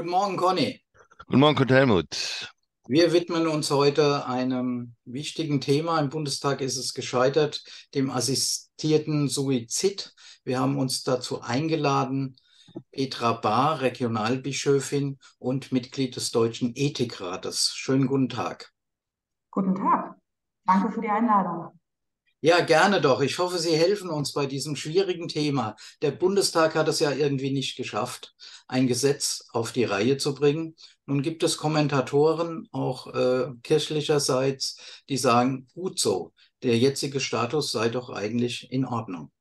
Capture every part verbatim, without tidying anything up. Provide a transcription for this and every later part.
Guten Morgen, Conny. Guten Morgen, Kurt Helmut. Wir widmen uns heute einem wichtigen Thema. Im Bundestag ist es gescheitert, dem assistierten Suizid. Wir haben uns dazu eingeladen, Petra Bahr, Regionalbischöfin und Mitglied des Deutschen Ethikrates. Schönen guten Tag. Guten Tag. Danke für die Einladung. Ja, gerne doch. Ich hoffe, Sie helfen uns bei diesem schwierigen Thema. Der Bundestag hat es ja irgendwie nicht geschafft, ein Gesetz auf die Reihe zu bringen. Nun gibt es Kommentatoren, auch äh, kirchlicherseits, die sagen, gut so, der jetzige Status sei doch eigentlich in Ordnung.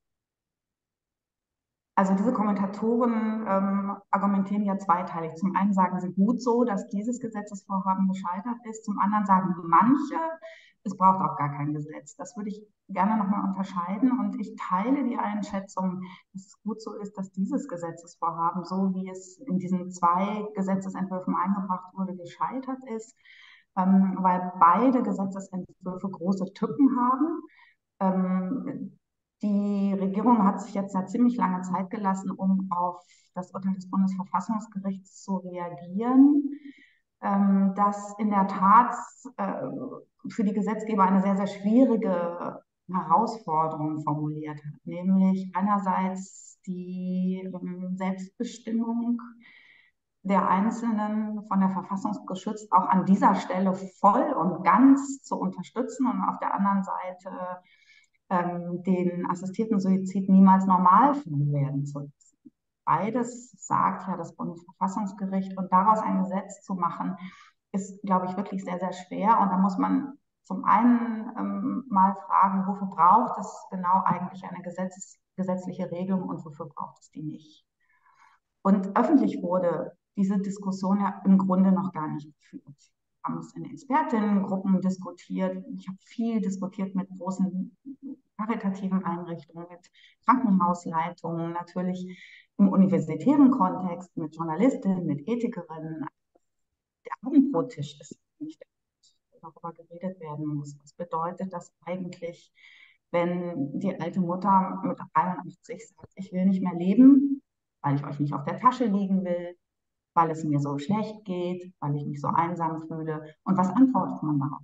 Also diese Kommentatoren ähm, argumentieren ja zweiteilig. Zum einen sagen sie gut so, dass dieses Gesetzesvorhaben gescheitert ist. Zum anderen sagen manche, es braucht auch gar kein Gesetz. Das würde ich gerne nochmal unterscheiden. Und ich teile die Einschätzung, dass es gut so ist, dass dieses Gesetzesvorhaben, so wie es in diesen zwei Gesetzesentwürfen eingebracht wurde, gescheitert ist, ähm, weil beide Gesetzesentwürfe große Tücken haben. Ähm, Die Regierung hat sich jetzt eine ziemlich lange Zeit gelassen, um auf das Urteil des Bundesverfassungsgerichts zu reagieren, ähm, das in der Tat äh, für die Gesetzgeber eine sehr, sehr schwierige Herausforderung formuliert hat, nämlich einerseits die ähm, Selbstbestimmung der Einzelnen von der Verfassung geschützt auch an dieser Stelle voll und ganz zu unterstützen und auf der anderen Seite ähm, den assistierten Suizid niemals Normalfall werden zu lassen. Beides sagt ja das Bundesverfassungsgericht und daraus ein Gesetz zu machen, ist, glaube ich, wirklich sehr, sehr schwer. Und da muss man zum einen ähm, mal fragen, wofür braucht es genau eigentlich eine Gesetzes gesetzliche Regelung und wofür braucht es die nicht? Und öffentlich wurde diese Diskussion ja im Grunde noch gar nicht geführt. Wir haben es in Expertinnengruppen diskutiert. Ich habe viel diskutiert mit großen karitativen Einrichtungen, mit Krankenhausleitungen, natürlich im universitären Kontext, mit Journalistinnen, mit Ethikerinnen. Der Abendbrottisch ist nicht der Punkt, worüber geredet werden muss. Was bedeutet das eigentlich, wenn die alte Mutter mit einundachtzig sagt, ich will nicht mehr leben, weil ich euch nicht auf der Tasche liegen will, weil es mir so schlecht geht, weil ich mich so einsam fühle. Und was antwortet man darauf?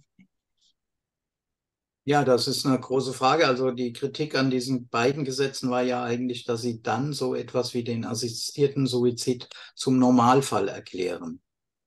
Ja, das ist eine große Frage. Also die Kritik an diesen beiden Gesetzen war ja eigentlich, dass sie dann so etwas wie den assistierten Suizid zum Normalfall erklären.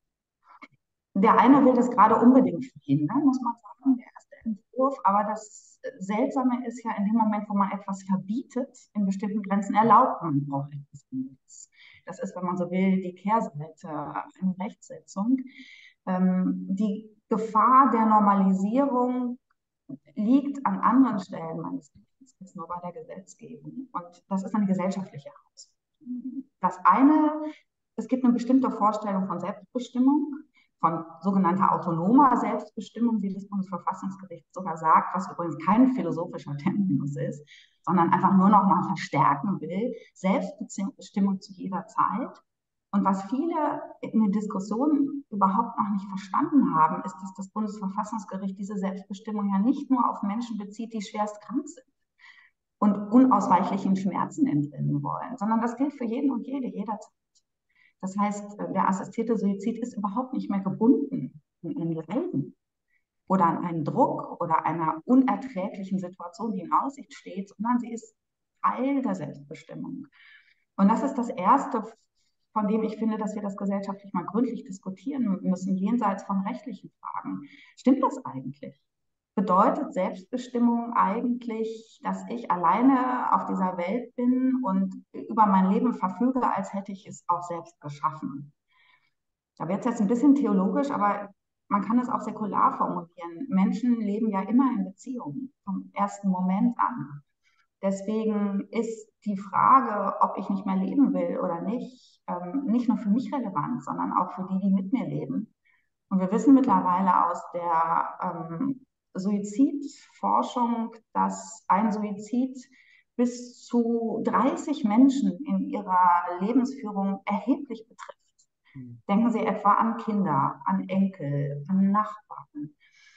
Der eine will das gerade unbedingt verhindern, muss man sagen, der erste Entwurf. Aber das Seltsame ist ja, in dem Moment, wo man etwas verbietet, in bestimmten Grenzen erlaubt man auch etwas anderes. Das ist, wenn man so will, die Kehrseite einer Rechtsetzung. Ähm, die Gefahr der Normalisierung liegt an anderen Stellen meines Erachtens als nur bei der Gesetzgebung. Und das ist eine gesellschaftliche Herausforderung. Das eine, es gibt eine bestimmte Vorstellung von Selbstbestimmung, von sogenannter autonomer Selbstbestimmung, wie das Bundesverfassungsgericht sogar sagt, was übrigens kein philosophischer Terminus ist, sondern einfach nur noch mal verstärken will, Selbstbestimmung zu jeder Zeit. Und was viele in der Diskussion überhaupt noch nicht verstanden haben, ist, dass das Bundesverfassungsgericht diese Selbstbestimmung ja nicht nur auf Menschen bezieht, die schwerst krank sind und unausweichlichen Schmerzen entrinnen wollen, sondern das gilt für jeden und jede, jederzeit. Das heißt, der assistierte Suizid ist überhaupt nicht mehr gebunden an ein Leiden oder an einen Druck oder einer unerträglichen Situation, die in Aussicht steht, sondern sie ist Teil der Selbstbestimmung. Und das ist das Erste, von dem ich finde, dass wir das gesellschaftlich mal gründlich diskutieren müssen, jenseits von rechtlichen Fragen. Stimmt das eigentlich? Bedeutet Selbstbestimmung eigentlich, dass ich alleine auf dieser Welt bin und über mein Leben verfüge, als hätte ich es auch selbst geschaffen? Da wird es jetzt ein bisschen theologisch, aber man kann es auch säkular formulieren. Menschen leben ja immer in Beziehungen vom ersten Moment an. Deswegen ist die Frage, ob ich nicht mehr leben will oder nicht, ähm, nicht nur für mich relevant, sondern auch für die, die mit mir leben. Und wir wissen mittlerweile aus der ähm, Suizidforschung, dass ein Suizid bis zu dreißig Menschen in ihrer Lebensführung erheblich betrifft. Denken Sie etwa an Kinder, an Enkel, an Nachbarn.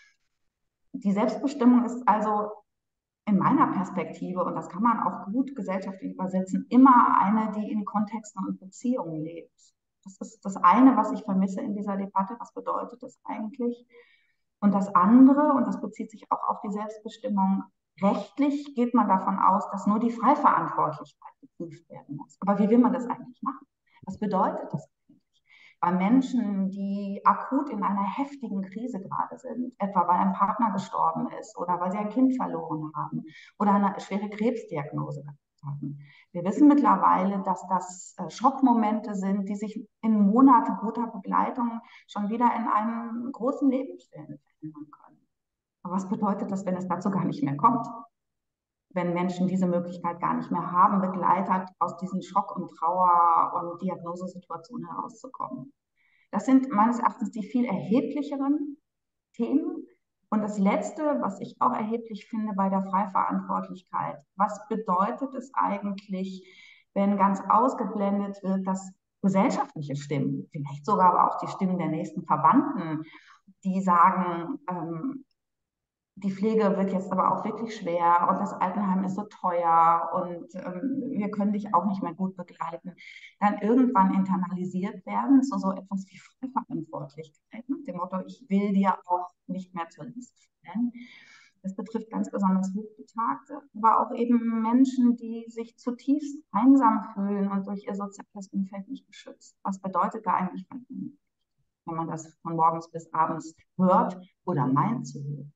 Die Selbstbestimmung ist also in meiner Perspektive, und das kann man auch gut gesellschaftlich übersetzen, immer eine, die in Kontexten und Beziehungen lebt. Das ist das eine, was ich vermisse in dieser Debatte. Was bedeutet das eigentlich? Und das andere, und das bezieht sich auch auf die Selbstbestimmung, rechtlich geht man davon aus, dass nur die Freiverantwortlichkeit geprüft werden muss. Aber wie will man das eigentlich machen? Was bedeutet das eigentlich? Bei Menschen, die akut in einer heftigen Krise gerade sind, etwa weil ein Partner gestorben ist oder weil sie ein Kind verloren haben oder eine schwere Krebsdiagnose haben. Wir wissen mittlerweile, dass das äh, Schockmomente sind, die sich in Monate guter Begleitung schon wieder in einen großen Lebensstil verändern können. Aber was bedeutet das, wenn es dazu gar nicht mehr kommt? Wenn Menschen diese Möglichkeit gar nicht mehr haben, begleitet aus diesen Schock- und Trauer- und Diagnosesituationen herauszukommen. Das sind meines Erachtens die viel erheblicheren Themen. Und das Letzte, was ich auch erheblich finde bei der Freiverantwortlichkeit, was bedeutet es eigentlich, wenn ganz ausgeblendet wird, dass gesellschaftliche Stimmen, vielleicht sogar aber auch die Stimmen der nächsten Verwandten, die sagen, ähm, die Pflege wird jetzt aber auch wirklich schwer und das Altenheim ist so teuer und ähm, wir können dich auch nicht mehr gut begleiten, dann irgendwann internalisiert werden zu so etwas wie Freiverantwortlichkeit, nach dem Motto, ich will dir auch nicht mehr zur Last fallen. Das betrifft ganz besonders Hochbetagte, aber auch eben Menschen, die sich zutiefst einsam fühlen und durch ihr soziales Umfeld nicht geschützt. Was bedeutet da eigentlich, wenn man das von morgens bis abends hört oder meint zu hören?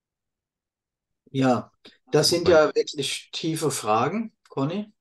Ja, das sind ja wirklich tiefe Fragen, Conny.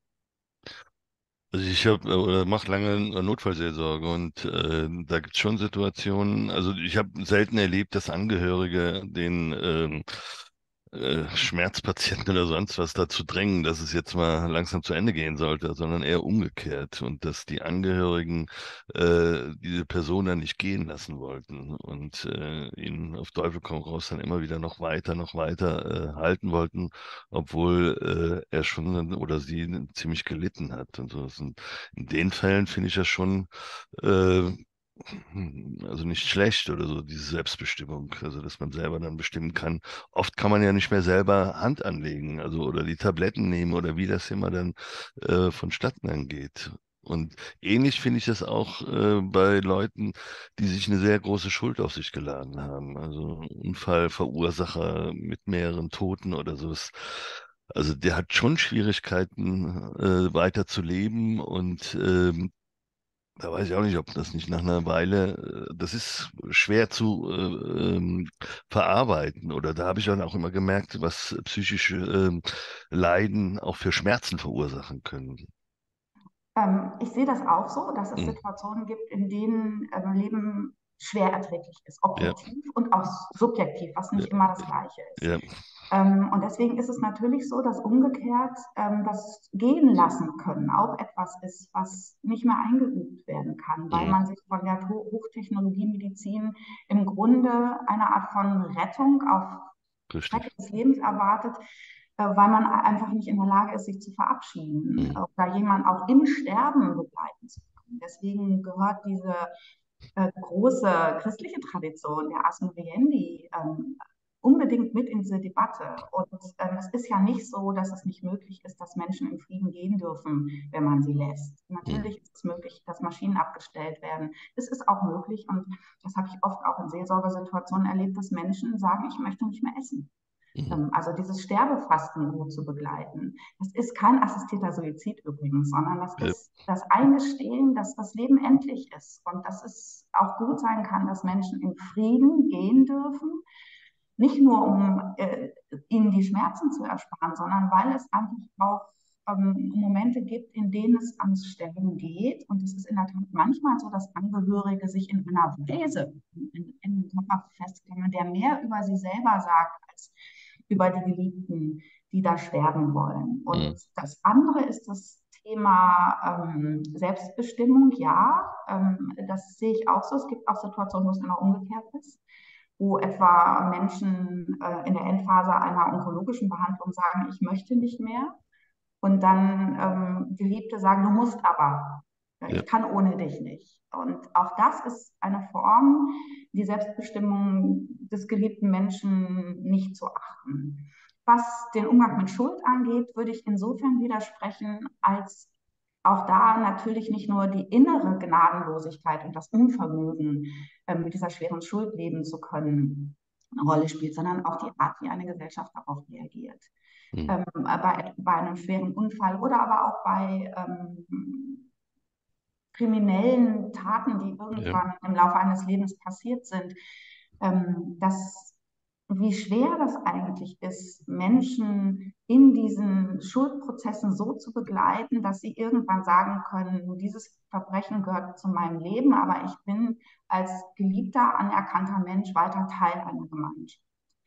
Also ich habe oder mache lange Notfallseelsorge und äh, da gibt es schon Situationen, also ich habe selten erlebt, dass Angehörige den ähm, äh, Schmerzpatienten oder sonst was dazu drängen, dass es jetzt mal langsam zu Ende gehen sollte, sondern eher umgekehrt und dass die Angehörigen äh, diese Person dann nicht gehen lassen wollten und äh, ihn auf Teufel komm raus dann immer wieder noch weiter, noch weiter äh, halten wollten, obwohl äh, er schon oder sie ziemlich gelitten hat. Und so. Und in den Fällen finde ich das schon äh, also nicht schlecht oder so, diese Selbstbestimmung, also dass man selber dann bestimmen kann. Oft kann man ja nicht mehr selber Hand anlegen, also oder die Tabletten nehmen oder wie das immer dann äh, vonstatten dann geht. Und ähnlich finde ich das auch äh, bei Leuten, die sich eine sehr große Schuld auf sich geladen haben. Also Unfallverursacher mit mehreren Toten oder so. Also der hat schon Schwierigkeiten, äh, weiter zu leben und ähm, da weiß ich auch nicht, ob das nicht nach einer Weile, äh, das ist schwer zu äh, ähm, verarbeiten. Oder da habe ich dann auch immer gemerkt, was psychische ähm, Leiden auch für Schmerzen verursachen können. Ähm, ich sehe das auch so, dass es Mhm. Situationen gibt, in denen ähm, Leben schwer erträglich ist, Ja, objektiv und auch subjektiv, was ja, nicht immer das Gleiche ist. ja. Ähm, und deswegen ist es natürlich so, dass umgekehrt ähm, das Gehen lassen können auch etwas ist, was nicht mehr eingeübt werden kann, weil Mhm. man sich von der To- Hochtechnologiemedizin im Grunde eine Art von Rettung auf Richtig. Strecke des Lebens erwartet, äh, weil man einfach nicht in der Lage ist, sich zu verabschieden Mhm. oder jemanden auch im Sterben begleiten zu können. Deswegen gehört diese äh, große christliche Tradition der Asmo Riendi ähm, unbedingt mit in diese Debatte. Und ähm, es ist ja nicht so, dass es nicht möglich ist, dass Menschen im Frieden gehen dürfen, wenn man sie lässt. Mhm. Natürlich ist es möglich, dass Maschinen abgestellt werden. Es ist auch möglich, und das habe ich oft auch in Seelsorgesituationen erlebt, dass Menschen sagen, ich möchte nicht mehr essen. Mhm. Ähm, Also dieses Sterbefasten gut zu begleiten. Das ist kein assistierter Suizid übrigens, sondern das Ja. ist das Eingestehen, dass das Leben endlich ist und dass es auch gut sein kann, dass Menschen in Frieden gehen dürfen. Nicht nur, um äh, ihnen die Schmerzen zu ersparen, sondern weil es einfach auch ähm, Momente gibt, in denen es ans Sterben geht. Und es ist in der Tat manchmal so, dass Angehörige sich in einer Weise in, in den Körper festklammern, der mehr über sie selber sagt, als über die Geliebten, die da sterben wollen. Und Mhm. das andere ist das Thema ähm, Selbstbestimmung. Ja, ähm, das sehe ich auch so. Es gibt auch Situationen, wo es genau umgekehrt ist, wo etwa Menschen äh, in der Endphase einer onkologischen Behandlung sagen, ich möchte nicht mehr. Und dann ähm, Geliebte sagen, du musst aber. Ja. Ich kann ohne dich nicht. Und auch das ist eine Form, die Selbstbestimmung des geliebten Menschen nicht zu achten. Was den Umgang mit Schuld angeht, würde ich insofern widersprechen, als auch da natürlich nicht nur die innere Gnadenlosigkeit und das Unvermögen, äh, mit dieser schweren Schuld leben zu können, eine Rolle spielt, sondern auch die Art, wie eine Gesellschaft darauf reagiert. Hm. Ähm, bei, bei einem schweren Unfall oder aber auch bei ähm, kriminellen Taten, die irgendwann ja. im Laufe eines Lebens passiert sind, ähm, dass, wie schwer das eigentlich ist, Menschen in diesen Schuldprozessen so zu begleiten, dass sie irgendwann sagen können, dieses Verbrechen gehört zu meinem Leben, aber ich bin als geliebter, anerkannter Mensch weiter Teil einer Gemeinschaft.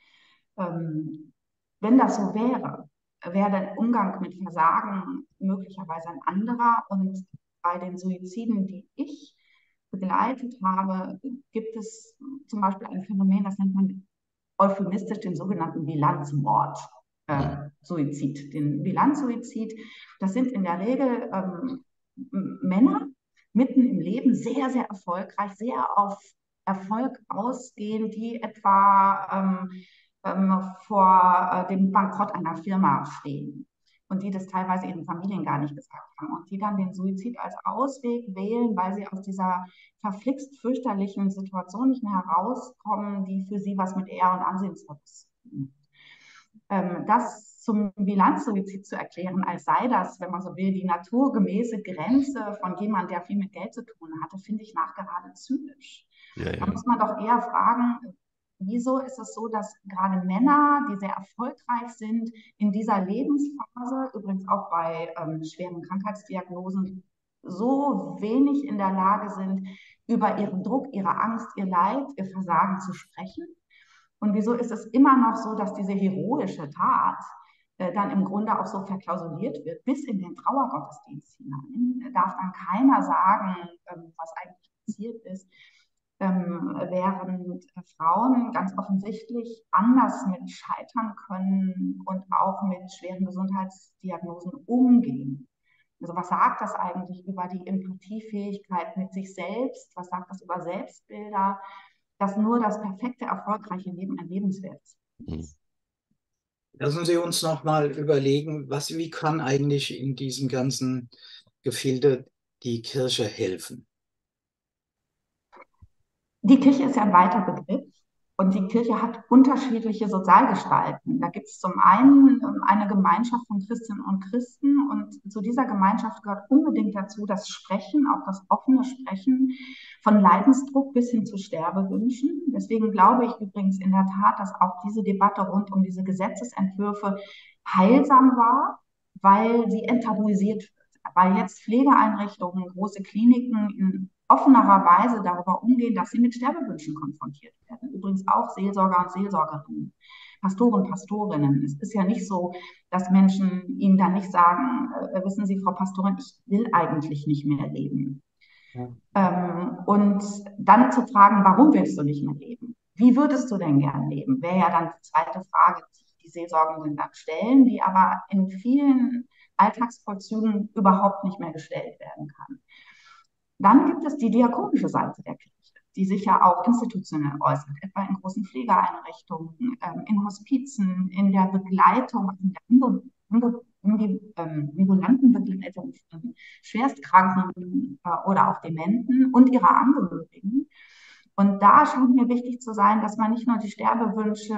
Ähm, wenn das so wäre, wäre der Umgang mit Versagen möglicherweise ein anderer. Und bei den Suiziden, die ich begleitet habe, gibt es zum Beispiel ein Phänomen, das nennt man euphemistisch den sogenannten Bilanzmord. Äh, Suizid, den Bilanzsuizid. Das sind in der Regel ähm, Männer, mitten im Leben, sehr, sehr erfolgreich, sehr auf Erfolg ausgehen, die etwa ähm, ähm, vor äh, dem Bankrott einer Firma stehen und die das teilweise ihren Familien gar nicht gesagt haben und die dann den Suizid als Ausweg wählen, weil sie aus dieser verflixt fürchterlichen Situation nicht mehr herauskommen, die für sie was mit Ehr- und Ansehensverlust tun. Ähm, das zum Bilanzsuizid zu erklären, als sei das, wenn man so will, die naturgemäße Grenze von jemandem, der viel mit Geld zu tun hatte, finde ich nachgerade zynisch. Ja, ja. Da muss man doch eher fragen, wieso ist es so, dass gerade Männer, die sehr erfolgreich sind, in dieser Lebensphase, übrigens auch bei ähm, schweren Krankheitsdiagnosen, so wenig in der Lage sind, über ihren Druck, ihre Angst, ihr Leid, ihr Versagen zu sprechen? Und wieso ist es immer noch so, dass diese heroische Tat äh, dann im Grunde auch so verklausuliert wird, bis in den Trauergottesdienst hinein? Da darf dann keiner sagen, ähm, was eigentlich passiert ist. Ähm, während Frauen ganz offensichtlich anders mit Scheitern können und auch mit schweren Gesundheitsdiagnosen umgehen. Also was sagt das eigentlich über die Empathiefähigkeit mit sich selbst? Was sagt das über Selbstbilder? Dass nur das perfekte, erfolgreiche Leben ein lebenswert ist. Lassen Sie uns noch mal überlegen, was, wie kann eigentlich in diesem ganzen Gefilde die Kirche helfen? Die Kirche ist ja ein weiter Begriff und die Kirche hat unterschiedliche Sozialgestalten. Da gibt es zum einen eine Gemeinschaft von Christinnen und Christen und zu dieser Gemeinschaft gehört unbedingt dazu das Sprechen, auch das offene Sprechen von Leidensdruck bis hin zu Sterbewünschen. Deswegen glaube ich übrigens in der Tat, dass auch diese Debatte rund um diese Gesetzesentwürfe heilsam war, weil sie enttabuisiert wird. Weil jetzt Pflegeeinrichtungen, große Kliniken in offenerer Weise darüber umgehen, dass sie mit Sterbewünschen konfrontiert werden. Übrigens auch Seelsorger und Seelsorgerinnen, Pastoren, Pastorinnen. Es ist ja nicht so, dass Menschen ihnen dann nicht sagen, äh, wissen Sie, Frau Pastorin, ich will eigentlich nicht mehr leben. Ja. Ähm, und dann zu fragen, warum willst du nicht mehr leben? Wie würdest du denn gern leben? Wäre ja dann die zweite Frage, die die Seelsorgenden dann stellen, die aber in vielen Alltagsvollzügen überhaupt nicht mehr gestellt werden kann. Dann gibt es die diakonische Seite der Kirche, die sich ja auch institutionell äußert, etwa in großen Pflegeeinrichtungen, in Hospizen, in der Begleitung, in der ambulanten Begleitung von Schwerstkranken oder auch Dementen und ihrer Angehörigen. Und da scheint mir wichtig zu sein, dass man nicht nur die Sterbewünsche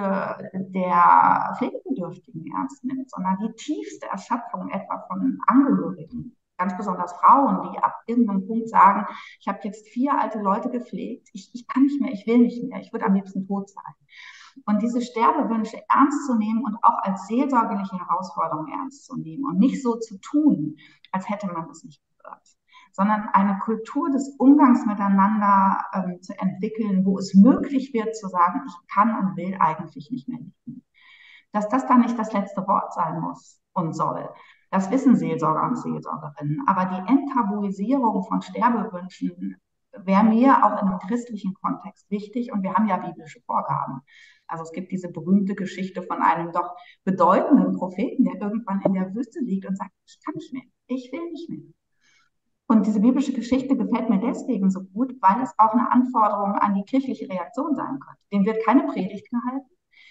der Pflegebedürftigen ernst nimmt, sondern die tiefste Erschöpfung etwa von Angehörigen, ganz besonders Frauen, die ab irgendeinem Punkt sagen, ich habe jetzt vier alte Leute gepflegt, ich, ich kann nicht mehr, ich will nicht mehr, ich würde am liebsten tot sein. Und diese Sterbewünsche ernst zu nehmen und auch als seelsorgerliche Herausforderung ernst zu nehmen und nicht so zu tun, als hätte man das nicht gehört, sondern eine Kultur des Umgangs miteinander ähm, zu entwickeln, wo es möglich wird zu sagen, ich kann und will eigentlich nicht mehr leben. Dass das dann nicht das letzte Wort sein muss und soll, das wissen Seelsorger und Seelsorgerinnen. Aber die Enttabuisierung von Sterbewünschen wäre mir auch in einem christlichen Kontext wichtig und wir haben ja biblische Vorgaben. Also es gibt diese berühmte Geschichte von einem doch bedeutenden Propheten, der irgendwann in der Wüste liegt und sagt, ich kann nicht mehr, ich will nicht mehr. Und diese biblische Geschichte gefällt mir deswegen so gut, weil es auch eine Anforderung an die kirchliche Reaktion sein könnte. Dem wird keine Predigt gehalten,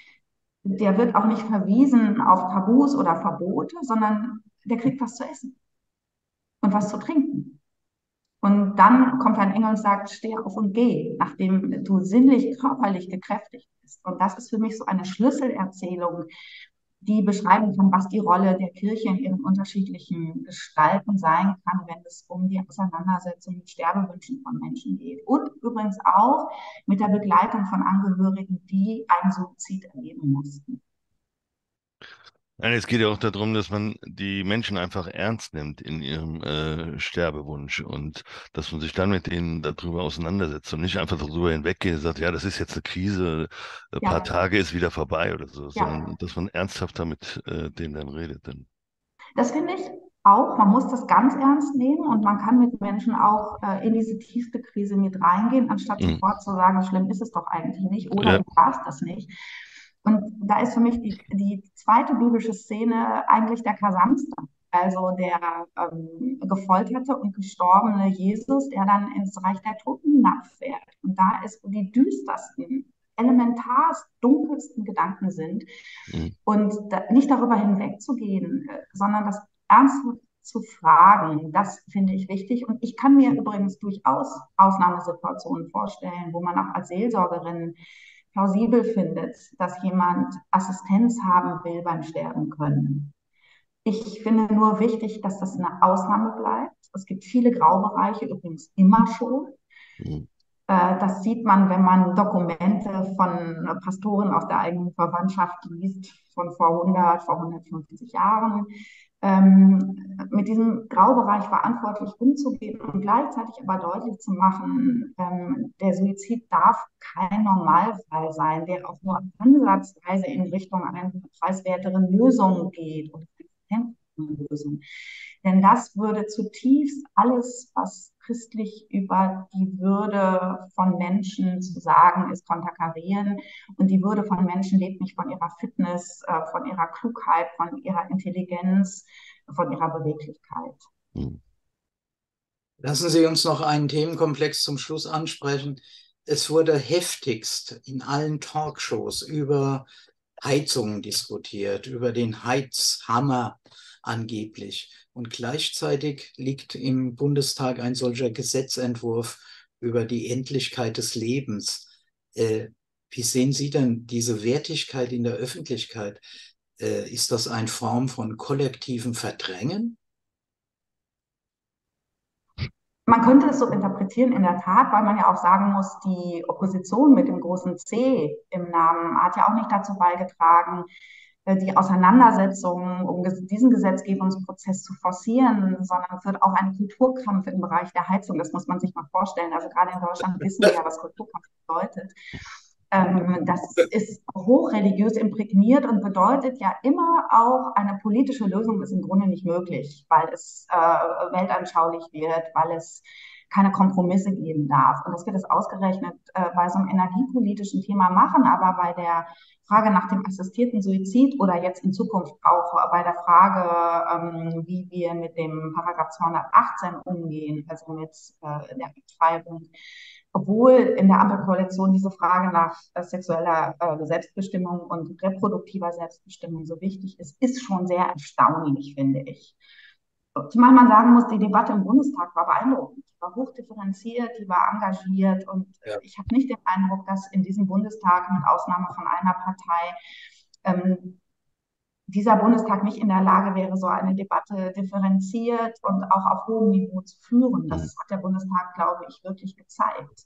der wird auch nicht verwiesen auf Tabus oder Verbote, sondern der kriegt was zu essen. und was zu trinken. Und dann kommt ein Engel und sagt, steh auf und geh, nachdem du sinnlich, körperlich gekräftigt bist. Und das ist für mich so eine Schlüsselerzählung, die beschreiben kann, was die Rolle der Kirche in ihren unterschiedlichen Gestalten sein kann, wenn es um die Auseinandersetzung mit Sterbewünschen von Menschen geht. Und übrigens auch mit der Begleitung von Angehörigen, die einen Suizid erleben mussten. Nein, es geht ja auch darum, dass man die Menschen einfach ernst nimmt in ihrem äh, Sterbewunsch und dass man sich dann mit denen darüber auseinandersetzt und nicht einfach darüber hinweggeht und sagt, ja, das ist jetzt eine Krise, ein paar Ja, Tage ist wieder vorbei oder so, ja. sondern dass man ernsthafter mit äh, denen dann redet. Dann. Das finde ich auch. Man muss das ganz ernst nehmen und man kann mit Menschen auch äh, in diese tiefste Krise mit reingehen, anstatt Mhm. sofort zu sagen, schlimm ist es doch eigentlich nicht oder Ja. du warst das nicht. Und da ist für mich die, die zweite biblische Szene eigentlich der Kasamster, also der ähm, gefolterte und gestorbene Jesus, der dann ins Reich der Toten hinabfährt. Und da ist, wo die düstersten, elementarst dunkelsten Gedanken sind. Mhm. Und da, nicht darüber hinwegzugehen, äh, sondern das ernsthaft zu fragen, das finde ich wichtig. Und ich kann mir übrigens durchaus Ausnahmesituationen vorstellen, wo man auch als Seelsorgerin plausibel findet, dass jemand Assistenz haben will beim Sterben können. Ich finde nur wichtig, dass das eine Ausnahme bleibt. Es gibt viele Graubereiche, übrigens immer schon. Mhm. Äh, Das sieht man, wenn man Dokumente von Pastoren aus der eigenen Verwandtschaft liest, von vor hundert, vor hundertfünfzig Jahren. Ähm, mit diesem Graubereich verantwortlich umzugehen und gleichzeitig aber deutlich zu machen, ähm, der Suizid darf kein Normalfall sein, der auch nur ansatzweise in Richtung einer preiswerteren Lösung geht und Lösung. Denn das würde zutiefst alles, was christlich über die Würde von Menschen zu sagen ist, konterkarieren. Und die Würde von Menschen lebt nicht von ihrer Fitness, äh, von ihrer Klugheit, von ihrer Intelligenz, von ihrer Beweglichkeit. Mhm. Lassen Sie uns noch einen Themenkomplex zum Schluss ansprechen. Es wurde heftigst in allen Talkshows über Heizungen diskutiert, über den Heizhammer angeblich. Und gleichzeitig liegt im Bundestag ein solcher Gesetzentwurf über die Endlichkeit des Lebens. Äh, wie sehen Sie denn diese Wertigkeit in der Öffentlichkeit? Äh, ist das eine Form von kollektivem Verdrängen? Man könnte es so interpretieren, in der Tat, weil man ja auch sagen muss, die Opposition mit dem großen C im Namen hat ja auch nicht dazu beigetragen, äh, die Auseinandersetzung um diesen Gesetzgebungsprozess zu forcieren, sondern es wird auch ein Kulturkampf im Bereich der Heizung. Das muss man sich mal vorstellen. Also gerade in Deutschland wissen wir ja, was Kulturkampf bedeutet. Ähm, das ist hochreligiös imprägniert und bedeutet ja immer auch, eine politische Lösung ist im Grunde nicht möglich, weil es äh, weltanschaulich wird, weil es keine Kompromisse geben darf. Und das wird es ausgerechnet äh, bei so einem energiepolitischen Thema machen, aber bei der Frage nach dem assistierten Suizid oder jetzt in Zukunft auch bei der Frage, ähm, wie wir mit dem Paragraph zweihundertachtzehn umgehen, also mit äh, der Abtreibung, obwohl in der Ampelkoalition diese Frage nach äh, sexueller äh, Selbstbestimmung und reproduktiver Selbstbestimmung so wichtig ist, ist schon sehr erstaunlich, finde ich. Zumal man sagen muss, die Debatte im Bundestag war beeindruckend, die war hochdifferenziert, die war engagiert und Ja. ich habe nicht den Eindruck, dass in diesem Bundestag mit Ausnahme von einer Partei ähm, dieser Bundestag nicht in der Lage wäre, so eine Debatte differenziert und auch auf hohem Niveau zu führen. Mhm. Das hat der Bundestag, glaube ich, wirklich gezeigt.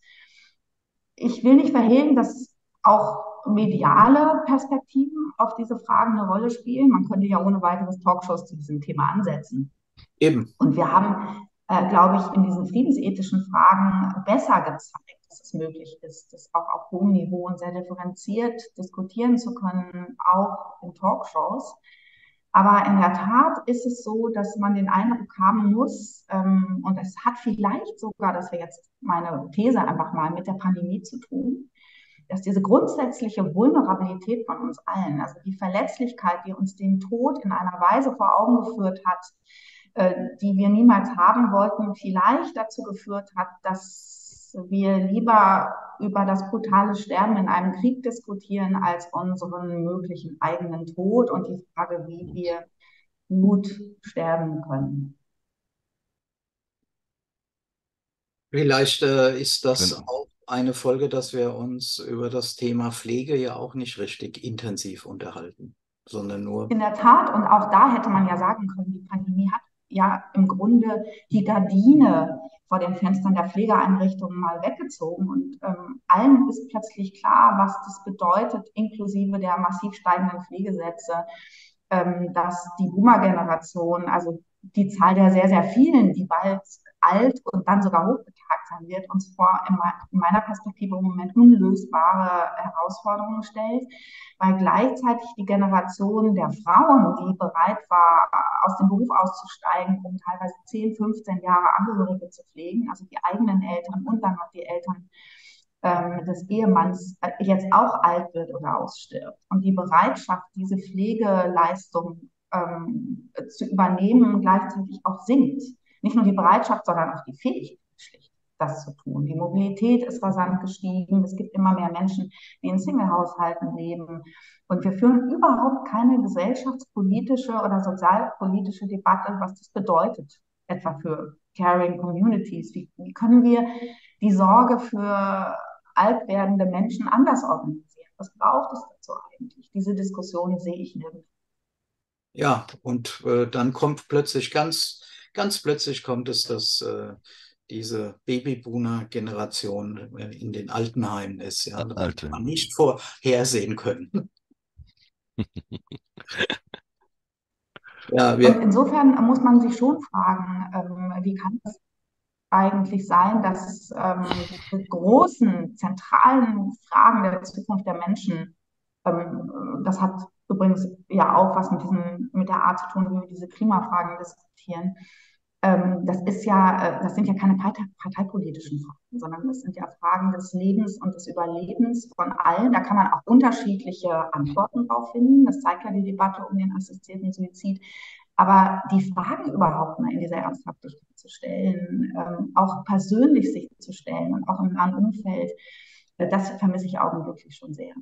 Ich will nicht verhehlen, dass auch mediale Perspektiven auf diese Fragen eine Rolle spielen. Man könnte ja ohne weiteres Talkshows zu diesem Thema ansetzen. Eben. Und wir haben, äh, glaube ich, in diesen friedensethischen Fragen besser gezeigt, dass es möglich ist, das auch auf hohem Niveau und sehr differenziert diskutieren zu können, auch in Talkshows. Aber in der Tat ist es so, dass man den Eindruck haben muss, ähm, und es hat vielleicht sogar, das wäre jetzt meine These einfach mal, mit der Pandemie zu tun, dass diese grundsätzliche Vulnerabilität von uns allen, also die Verletzlichkeit, die uns den Tod in einer Weise vor Augen geführt hat, äh, die wir niemals haben wollten, vielleicht dazu geführt hat, dass wir lieber über das brutale Sterben in einem Krieg diskutieren, als unseren möglichen eigenen Tod und die Frage, wie wir gut sterben können. Vielleicht äh, ist das Wenn, auch eine Folge, dass wir uns über das Thema Pflege ja auch nicht richtig intensiv unterhalten, sondern nur, In der Tat, und auch da hätte man ja sagen können, die Pandemie hat ja im Grunde die Gardine vor den Fenstern der Pflegeeinrichtungen mal weggezogen. Und ähm, allen ist plötzlich klar, was das bedeutet, inklusive der massiv steigenden Pflegesätze, ähm, dass die Boomer-Generation, also die Zahl der sehr, sehr vielen, die bald alt und dann sogar hochbetagt sein wird, uns vor in meiner Perspektive im Moment unlösbare Herausforderungen stellt, weil gleichzeitig die Generation der Frauen, die bereit war, aus dem Beruf auszusteigen, um teilweise zehn, fünfzehn Jahre Angehörige zu pflegen, also die eigenen Eltern und dann noch die Eltern ähm, des Ehemanns, äh, jetzt auch alt wird oder ausstirbt. Und die Bereitschaft, diese Pflegeleistung ähm, zu übernehmen, gleichzeitig auch sinkt. Nicht nur die Bereitschaft, sondern auch die Fähigkeit, schlicht das zu tun. Die Mobilität ist rasant gestiegen. Es gibt immer mehr Menschen, die in Single-Haushalten leben. Und wir führen überhaupt keine gesellschaftspolitische oder sozialpolitische Debatte, was das bedeutet, etwa für Caring Communities. Wie, wie können wir die Sorge für alt werdende Menschen anders organisieren? Was braucht es dazu eigentlich? Diese Diskussion sehe ich nirgendwo. ja, und äh, dann kommt plötzlich ganz, ganz plötzlich kommt es, dass äh, diese Babyboomer-Generation äh, in den Altenheimen ist. Ja, das hat Alte. man nicht vorhersehen können. Ja, Und wir, insofern muss man sich schon fragen, ähm, wie kann es eigentlich sein, dass ähm, diese großen, zentralen Fragen der Zukunft der Menschen, ähm, das hat übrigens ja auch was mit, diesen, mit der Art zu tun, wie wir diese Klimafragen diskutieren, ähm, das ist ja, äh, das sind ja keine Partei, parteipolitischen Fragen, sondern das sind ja Fragen des Lebens und des Überlebens von allen. Da kann man auch unterschiedliche Antworten drauf finden. Das zeigt ja die Debatte um den assistierten Suizid. Aber die Fragen überhaupt mal in dieser Ernsthaftigkeit zu stellen, ähm, auch persönlich sich zu stellen und auch im nahen Umfeld, äh, das vermisse ich augenblicklich schon sehr.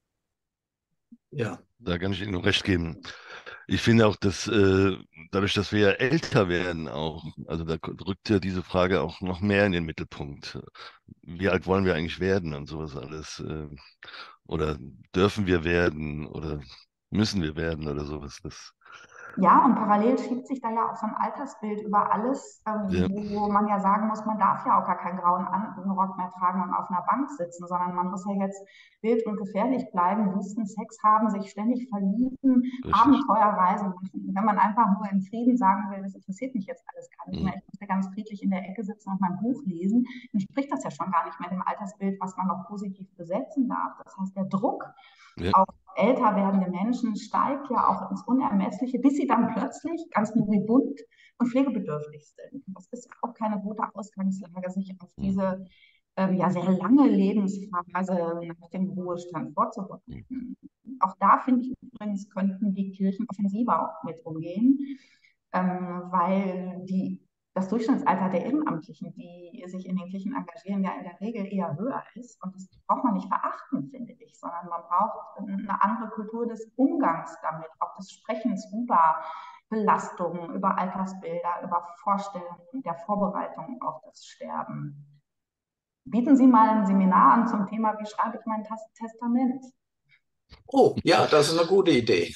ja, Da kann ich Ihnen nur recht geben. Ich finde auch, dass äh, dadurch, dass wir ja älter werden auch, also da rückt ja diese Frage auch noch mehr in den Mittelpunkt. Wie alt wollen wir eigentlich werden und sowas alles? Äh, oder dürfen wir werden oder müssen wir werden oder sowas? Das, Ja, und parallel schiebt sich da ja auch so ein Altersbild über alles, ähm, ja, wo man ja sagen muss, man darf ja auch gar keinen grauen Rock mehr tragen und auf einer Bank sitzen, sondern man muss ja jetzt wild und gefährlich bleiben, Wüsten, Sex haben, sich ständig verlieben, richtig. Abenteuerreisen machen. Wenn man einfach nur in Frieden sagen will, das interessiert mich jetzt alles gar nicht Mhm. mehr, ich muss ja ganz friedlich in der Ecke sitzen und mein Buch lesen, entspricht das ja schon gar nicht mehr dem Altersbild, was man noch positiv besetzen darf. Das heißt, der Druck Ja, auf älter werdende Menschen steigt ja auch ins Unermessliche, bis sie dann plötzlich ganz moribund und pflegebedürftig sind. Das ist auch keine gute Ausgangslage, sich auf mhm. diese ähm, ja sehr lange Lebensphase nach dem Ruhestand Mhm. vorzubereiten. Auch da finde ich übrigens, könnten die Kirchen offensiver mit umgehen, ähm, weil die, das Durchschnittsalter der Ehrenamtlichen, die sich in den Kirchen engagieren, ja in der Regel eher höher ist. Und das braucht man nicht verachten, finde ich, sondern man braucht eine andere Kultur des Umgangs damit, auch des Sprechens über Belastungen, über Altersbilder, über Vorstellungen der Vorbereitung auf das Sterben. Bieten Sie mal ein Seminar an zum Thema, wie schreibe ich mein Testament? oh, ja, das ist eine gute Idee.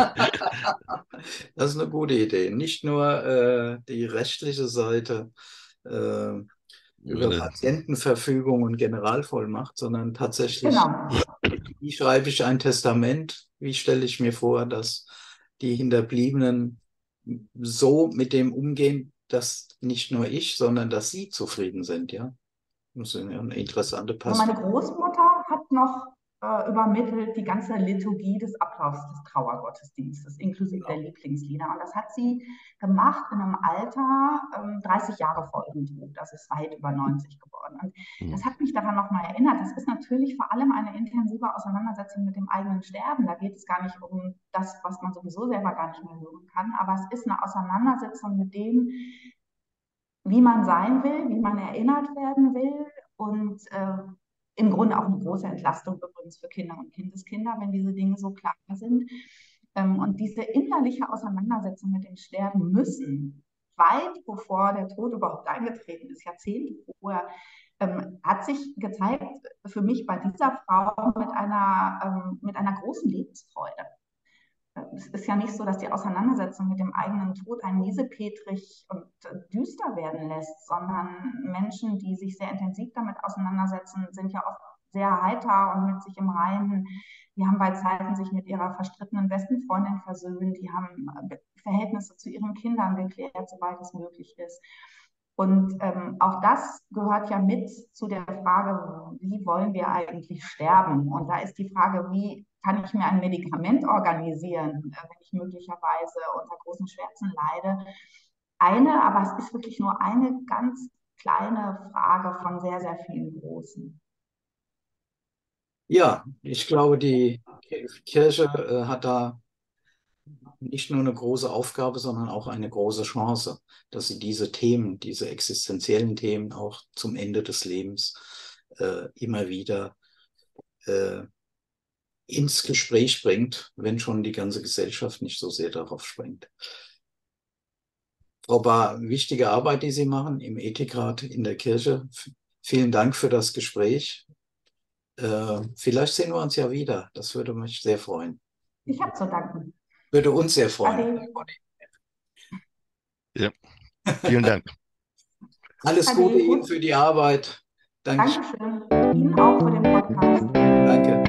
Das ist eine gute Idee. Nicht nur äh, die rechtliche Seite äh, über Meine, Patientenverfügung und Generalvollmacht, sondern tatsächlich, Genau. wie schreibe ich ein Testament? Wie stelle ich mir vor, dass die Hinterbliebenen so mit dem umgehen, dass nicht nur ich, sondern dass sie zufrieden sind, ja? Das ist eine interessante Also meine Perspektive. Großmutter hat noch äh, übermittelt die ganze Liturgie des Ablaufs des Trauergottesdienstes, inklusive der Genau. Lieblingslieder. Und das hat sie gemacht in einem Alter ähm, dreißig Jahre vor ihrem Tod. Das ist weit über neunzig geworden. Und das mhm. hat mich daran nochmal erinnert. Das ist natürlich vor allem eine intensive Auseinandersetzung mit dem eigenen Sterben. Da geht es gar nicht um das, was man sowieso selber gar nicht mehr hören kann. Aber es ist eine Auseinandersetzung mit dem, wie man sein will, wie man erinnert werden will und äh, im Grunde auch eine große Entlastung übrigens für Kinder und Kindeskinder, wenn diese Dinge so klar sind. Ähm, und diese innerliche Auseinandersetzung mit dem Sterben müssen, weit bevor der Tod überhaupt eingetreten ist, Jahrzehnte vorher, ähm, hat sich gezeigt für mich bei dieser Frau mit einer, ähm, mit einer großen Lebensfreude. Es ist ja nicht so, dass die Auseinandersetzung mit dem eigenen Tod einen miesepetrig und düster werden lässt, sondern Menschen, die sich sehr intensiv damit auseinandersetzen, sind ja oft sehr heiter und mit sich im Reinen. Die haben bei Zeiten sich mit ihrer verstrittenen besten Freundin versöhnt, die haben Verhältnisse zu ihren Kindern geklärt, soweit es möglich ist. Und ähm, auch das gehört ja mit zu der Frage, wie wollen wir eigentlich sterben? Und da ist die Frage, wie kann ich mir ein Medikament organisieren, wenn ich möglicherweise unter großen Schmerzen leide? Eine, aber es ist wirklich nur eine ganz kleine Frage von sehr, sehr vielen großen. Ja, ich glaube, die Kirche äh, hat da nicht nur eine große Aufgabe, sondern auch eine große Chance, dass sie diese Themen, diese existenziellen Themen auch zum Ende des Lebens äh, immer wieder äh, ins Gespräch bringt, wenn schon die ganze Gesellschaft nicht so sehr darauf springt. Frau Bahr, wichtige Arbeit, die Sie machen im Ethikrat in der Kirche. Vielen Dank für das Gespräch. Äh, vielleicht sehen wir uns ja wieder. Das würde mich sehr freuen. Ich habe zu danken. Würde uns sehr freuen. Ade. Ja, vielen Dank. Alles Ade. Gute Ihnen für die Arbeit. Dankeschön. Dankeschön. Ihnen auch für den Podcast. Danke.